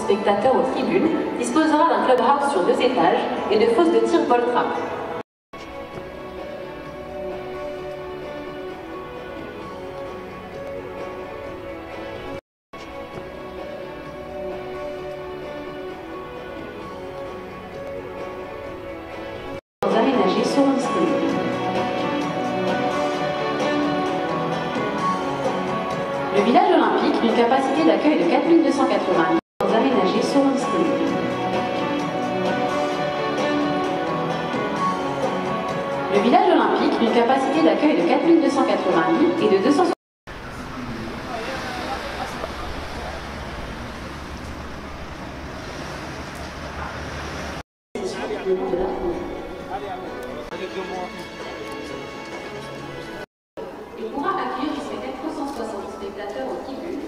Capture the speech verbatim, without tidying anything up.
spectateurs aux tribunes, disposera d'un clubhouse sur deux étages et de fosses de tir ball-trap. Aménagés seront disponibles. Le village olympique, d'une capacité d'accueil de quatre mille deux cent quatre-vingts lits aménagés seront disponibles. Le village olympique, d'une capacité d'accueil de quatre mille deux cent quatre-vingts lits et de deux cent soixante. Il pourra accueillir jusqu'à quatre cent soixante spectateurs au tribune